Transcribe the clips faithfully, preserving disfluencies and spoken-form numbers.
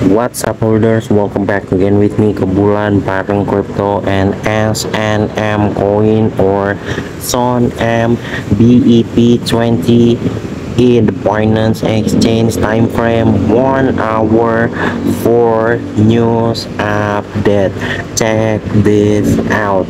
What's up holders, welcome back again with me Kebulan bareng crypto and S N M coin or SON M B E P twenty in the Binance Exchange time frame one hour for news update. Check this out.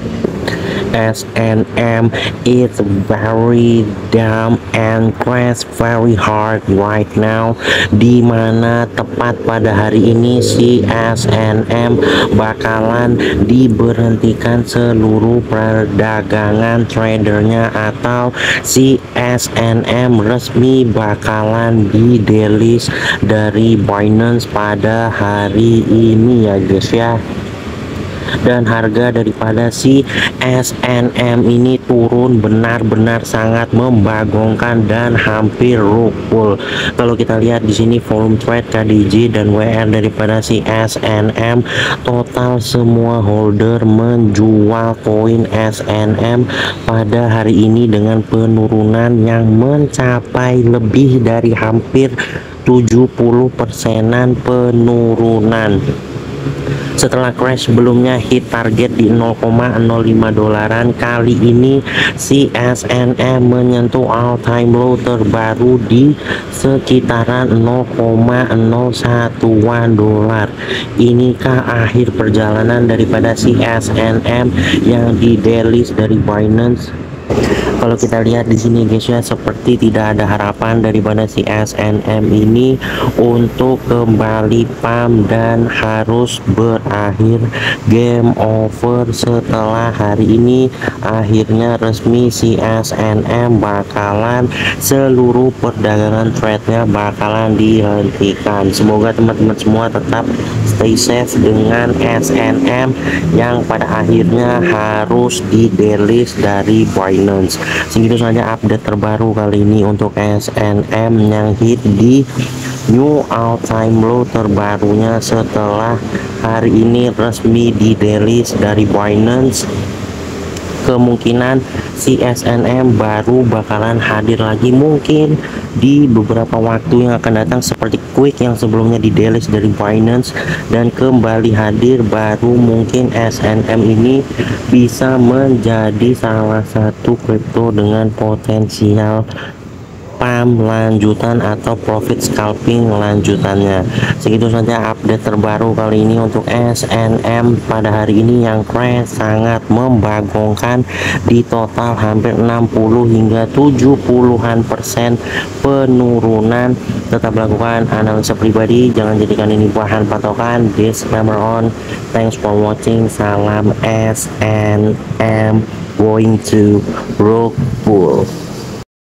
S N M is very down and crash very hard right now, dimana tepat pada hari ini si S N M bakalan diberhentikan seluruh perdagangan tradernya, atau si S N M resmi bakalan di delist dari Binance pada hari ini ya guys ya. Dan harga daripada si S N M ini turun benar-benar sangat membagongkan dan hampir rupul. Kalau kita lihat di sini volume trade K D J dan W R daripada si S N M, total semua holder menjual koin S N M pada hari ini dengan penurunan yang mencapai lebih dari hampir tujuh puluh persenan penurunan. Setelah crash sebelumnya hit target di nol koma nol lima dolaran, kali ini si S N M menyentuh all time low terbaru di sekitaran nol koma nol satuan dolar. Inikah akhir perjalanan daripada si S N M yang di delist dari Binance? Kalau kita lihat di sini guys ya, seperti tidak ada harapan daripada si S N M ini untuk kembali pump dan harus berakhir game over setelah hari ini akhirnya resmi si S N M bakalan seluruh perdagangan trade-nya bakalan dihentikan. Semoga teman-teman semua tetap stay safe dengan S N M yang pada akhirnya harus di delist dari Binance. Segitu saja update terbaru kali ini untuk S N M yang hit di new all time low terbarunya setelah hari ini resmi di delist dari Binance. Kemungkinan si S N M baru bakalan hadir lagi mungkin di beberapa waktu yang akan datang, seperti Quick yang sebelumnya di delist dari Binance dan kembali hadir, baru mungkin S N M ini bisa menjadi salah satu kripto dengan potensial pump lanjutan atau profit scalping lanjutannya. Segitu saja update terbaru kali ini untuk S N M pada hari ini yang crash sangat membagongkan di total hampir enam puluh hingga tujuh puluhan persen penurunan. Tetap lakukan analisa pribadi, jangan jadikan ini bahan patokan. Disclaimer on. Thanks for watching. Salam S N M going to rock bull.